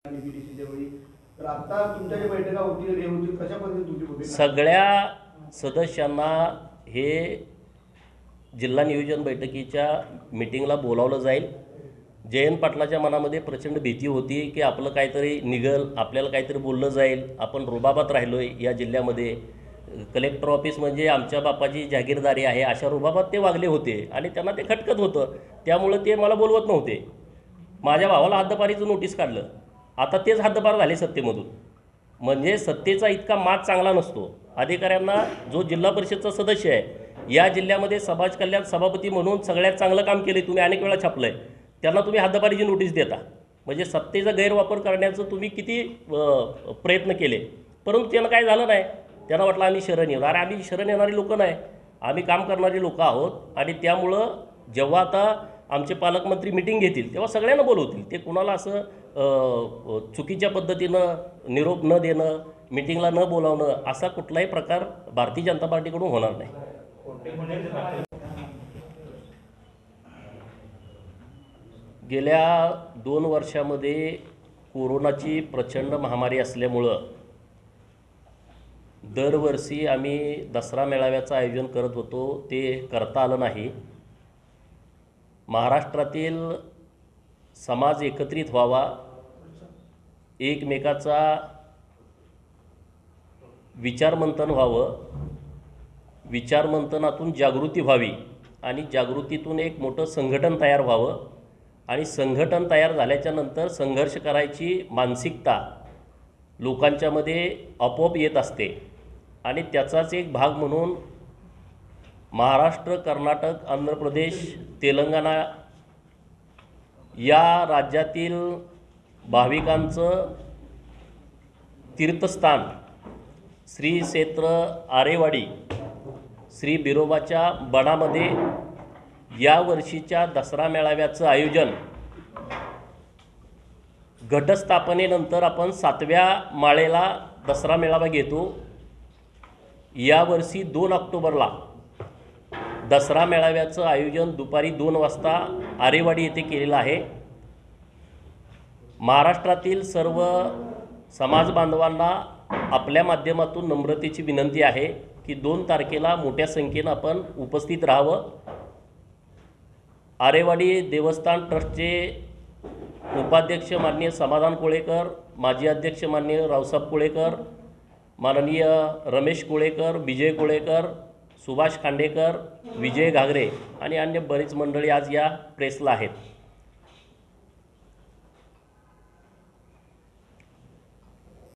तर आता तुमच्या ज्या बैठका होतील हे होतील कशा पद्धतीने तुमची भूमिका? सगळ्या सदस्यांना हे जिल्हा नियोजन बैठकीच्या मीटिंगला बोलावलं जाईल. जयंत पाटलाच्या मनामध्ये प्रचंड भीती होती की आपलं काहीतरी निघल, आपल्याला काहीतरी बोललं जाईल, आपण रुबाबात राहिलो आहे या जिल्ह्यामध्ये, कलेक्टर ऑफिस म्हणजे आमच्या बापाची जागीरदारी आहे अशा रुबाबात ते वागले होते आणि त्यांना ते खटकत होतं. त्यामुळं ते मला बोलवत नव्हते. माझ्या भावाला हद्दपारीचं नोटीस काढलं. आता तेच हद्दपार झाले सत्तेमधून. म्हणजे सत्तेचा इतका माज चांगला नसतो. अधिकाऱ्यांना जो जिल्हा परिषदचा सदस्य आहे या जिल्ह्यामध्ये समाज कल्याण सभापती म्हणून सगळ्यात चांगलं काम केले, तुम्ही अनेक वेळा छापलं आहे, त्यांना तुम्ही हद्दपारीची नोटीस देता. म्हणजे सत्तेचा गैरवापर करण्याचं तुम्ही किती प्रयत्न केले, परंतु त्यांना काय झालं नाही. त्यांना वाटलं आम्ही शरण येऊ. अरे आम्ही शरण येणारी लोक नाही, आम्ही काम करणारी लोक आहोत. आणि त्यामुळं जेव्हा आता आमचे पालकमंत्री मिटिंग घेतील तेव्हा सगळ्यांना बोलवतील. ते कुणाला असं चुकीच्या पद्धतीनं निरोप न देणं, मिटिंगला न बोलावणं असा कुठलाही प्रकार भारतीय जनता पार्टीकडून होणार नाही. गेल्या 2 वर्षामध्ये कोरोनाची प्रचंड महामारी असल्यामुळं दरवर्षी आम्ही दसरा मेळाव्याचं आयोजन करत होतो, ते करता आलं नाही. महाराष्ट्रातील समाज एकत्रित व्हावा, एकमेकाचा विचारमंथन व्हावं, विचारमंथनातून जागृती व्हावी आणि जागृतीतून एक मोठं संघटन तयार व्हावं आणि संघटन तयार झाल्याच्या नंतर संघर्ष करायची मानसिकता लोकांच्यामध्ये आपोआप येत असते. आणि त्याचाच एक भाग म्हणून महाराष्ट्र, कर्नाटक, आंध्र प्रदेश, तेलंगणा या राज्यातील भाविकांचं तीर्थस्थान श्री क्षेत्र आरेवाडी श्री बिरोबाच्या बणामध्ये या वर्षीच्या दसरा मेळाव्याचं आयोजन घटस्थापनेनंतर आपण 7व्या माळेला दसरा मेळावा घेतो. यावर्षी 2 ऑक्टोबरला दसरा मेळाव्याचं आयोजन दुपारी 2 वाजता आरेवाडी येथे केलेलं आहे. महाराष्ट्रातील सर्व समाज बांधवांना आपल्या माध्यमातून नम्रतेची विनंती आहे की 2 तारखेला मोठ्या संख्येनं आपण उपस्थित राहावं. आरेवाडी देवस्थान ट्रस्टचे उपाध्यक्ष माननीय समाधान कोळेकर, माजी अध्यक्ष माननीय रावसाहेब कोळेकर, माननीय रमेश कोळेकर, विजय कोळेकर, सुभाष खांडेकर, विजय घागरे आणि अन्य बरीच मंडळी आज या प्रेसला आहेत.